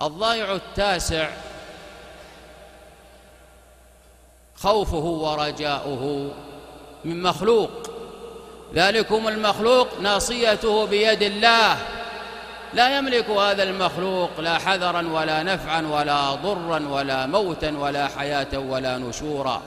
الضائع التاسع خوفه ورجاؤه من مخلوق، ذلكم المخلوق ناصيته بيد الله، لا يملك هذا المخلوق لا حذرا ولا نفعا ولا ضرا ولا موتا ولا حياة ولا نشورا.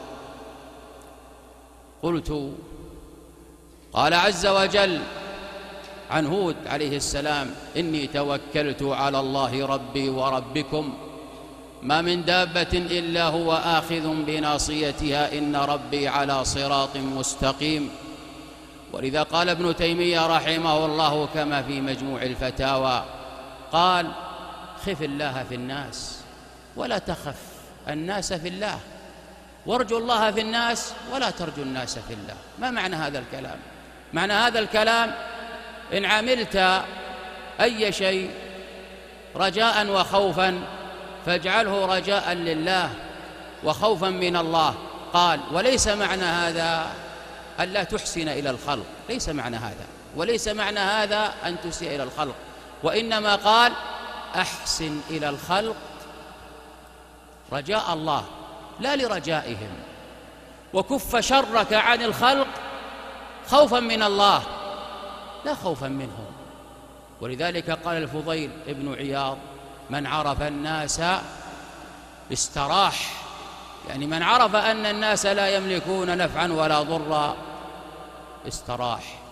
قلت قال عز وجل عن هود عليه السلام: إني توكلت على الله ربي وربكم ما من دابة إلا هو آخذ بناصيتها إن ربي على صراط مستقيم. ولذا قال ابن تيمية رحمه الله كما في مجموع الفتاوى، قال: خف الله في الناس ولا تخف الناس في الله، وارجو الله في الناس ولا ترجو الناس في الله. ما معنى هذا الكلام؟ معنى هذا الكلام: إن عملت أي شيء رجاء وخوفا فاجعله رجاء لله وخوفا من الله. قال: وليس معنى هذا ألا تحسن إلى الخلق، ليس معنى هذا، وليس معنى هذا أن تسيء إلى الخلق، وإنما قال: أحسن إلى الخلق رجاء الله لا لرجائهم، وكف شرك عن الخلق خوفا من الله لا خوفا منهم. ولذلك قال الفضيل ابن عياض: من عرف الناس استراح، يعني من عرف أن الناس لا يملكون نفعا ولا ضرا استراح.